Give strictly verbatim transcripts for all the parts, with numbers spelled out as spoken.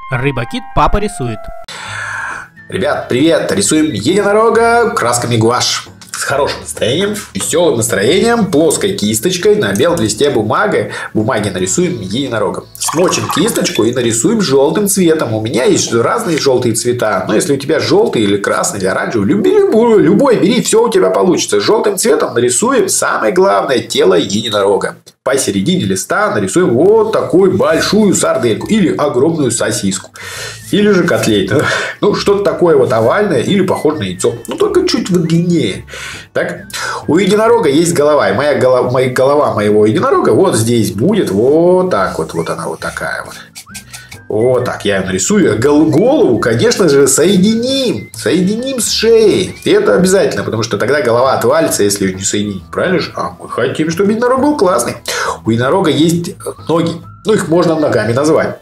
Рыбакит папа рисует. Ребят, привет! Рисуем единорога красками гуашь. С хорошим настроением, веселым настроением, плоской кисточкой на белом листе бумаги, бумаги нарисуем единорога. Смочим кисточку и нарисуем желтым цветом. У меня есть разные желтые цвета. Но если у тебя желтый или красный или оранжевый, любой, любой бери, все у тебя получится. Желтым цветом нарисуем самое главное тело единорога. Посередине листа нарисуем вот такую большую сардельку или огромную сосиску. Или же котлету. Ну, что-то такое вот овальное или похоже на яйцо. Ну, только чуть вот длиннее. Так? У единорога есть голова. И моя голова, моя голова моего единорога вот здесь будет. Вот так вот. Вот она вот такая вот. Вот так я ее нарисую. Голову, конечно же, соединим. Соединим с шеей. И это обязательно, потому что тогда голова отвалится, если ее не соединить. Правильно же? А мы хотим, чтобы единорог был классный. У единорога есть ноги. Ну, их можно ногами назвать.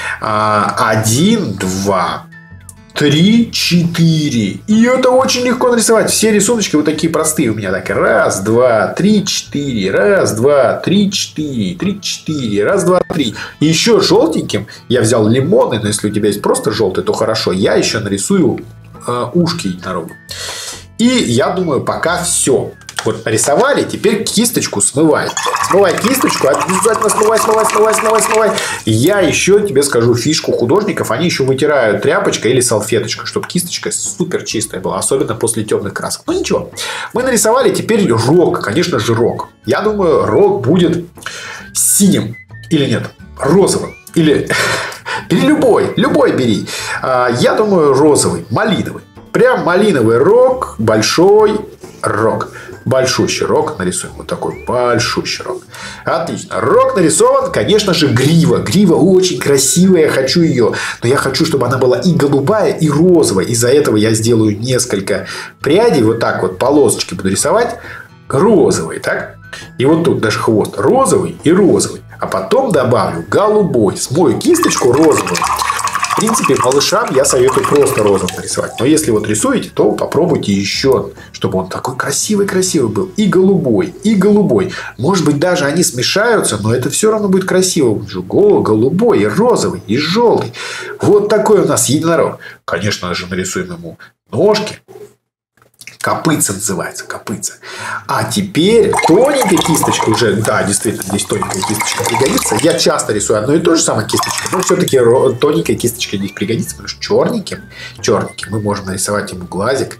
Один, два, три, четыре. И это очень легко нарисовать. Все рисуночки вот такие простые у меня. Так, раз, два, три, четыре. Раз, два, три, четыре. Три, четыре. Раз, два, три. И еще желтеньким я взял лимоны. Но если у тебя есть просто желтый, то хорошо. Я еще нарисую э, ушки единорога. И я думаю, пока все. Вот нарисовали, теперь кисточку смывай. Смывай кисточку, обязательно смывай, смывай, смывай, смывай, смывай. Я еще тебе скажу фишку художников. Они еще вытирают тряпочкой или салфеточкой, чтобы кисточка супер чистая была. Особенно после темных красок. Ну ничего. Мы нарисовали, теперь рог. Конечно же рог. Я думаю, рог будет синим. Или нет, розовым. Или бери любой. Любой бери. Я думаю, розовый, малиновый. Прям малиновый рог, большой рог. Большущий рог нарисуем. Вот такой большущий рог. Отлично. Рог нарисован. Конечно же, грива. Грива очень красивая. Я хочу ее. Но я хочу, чтобы она была и голубая, и розовая. Из-за этого я сделаю несколько прядей. Вот так вот полосочки буду рисовать. Розовый. Так? И вот тут даже хвост. Розовый и розовый. А потом добавлю голубой. Смою кисточку розовую. В принципе, малышам я советую просто розовым нарисовать. Но если вот рисуете, то попробуйте еще, чтобы он такой красивый-красивый был. И голубой, и голубой. Может быть, даже они смешаются, но это все равно будет красиво. Голубой, и розовый, и желтый. Вот такой у нас единорог. Конечно же, нарисуем ему ножки. Копытца называется, копытца. А теперь тоненькая кисточка уже, да, действительно, здесь тоненькая кисточка пригодится. Я часто рисую одно и то же самое кисточкой, но все-таки тоненькая кисточка здесь пригодится, потому что черненьким, черненьким мы можем нарисовать ему глазик,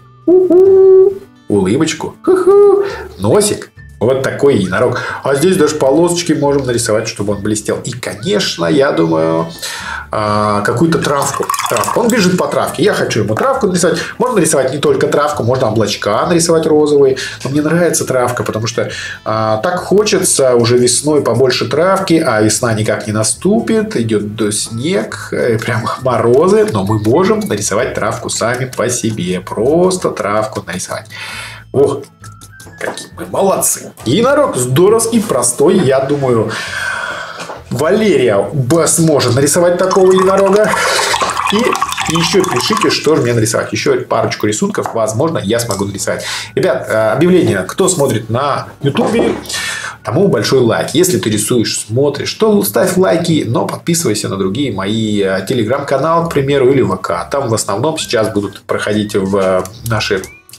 улыбочку, носик. Вот такой единорог. А здесь даже полосочки можем нарисовать, чтобы он блестел. И, конечно, я думаю, какую-то травку. травку. Он бежит по травке. Я хочу ему травку нарисовать. Можно нарисовать не только травку, можно облачка нарисовать розовые. Но мне нравится травка, потому что а, так хочется уже весной побольше травки, а весна никак не наступит. Идет до снег, прям морозы. Но мы можем нарисовать травку сами по себе. Просто травку нарисовать. Ох! Какие мы молодцы. Единорог здоровский, простой. Я думаю, Валерия сможет нарисовать такого единорога. И еще пишите, что же мне нарисовать. Еще парочку рисунков, возможно, я смогу нарисовать. Ребят, объявление. Кто смотрит на ютубе, тому большой лайк. Если ты рисуешь, смотришь, то ставь лайки, но подписывайся на другие мои телеграм-каналы, к примеру, или ВК. Там в основном сейчас будут проходить в наши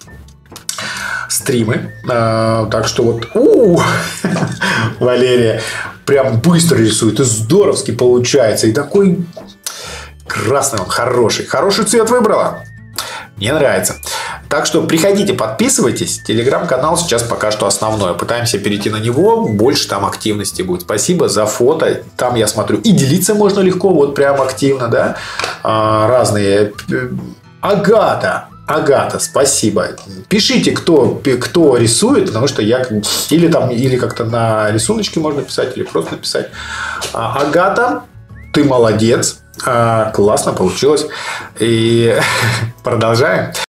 стримы. А, так что вот у-у-у, Валерия прям быстро рисует. И здоровски получается. И такой красный он, хороший. Хороший цвет выбрала. Мне нравится. Так что приходите, подписывайтесь. Телеграм-канал сейчас пока что основной. Пытаемся перейти на него. Больше там активности будет. Спасибо за фото. Там я смотрю. И делиться можно легко. Вот прям активно, да. А, разные. Агата. Агата, спасибо. Пишите, кто, кто рисует, потому что я или там, или как-то на рисуночке можно писать, или просто написать. Агата, ты молодец. Классно получилось. И продолжаем.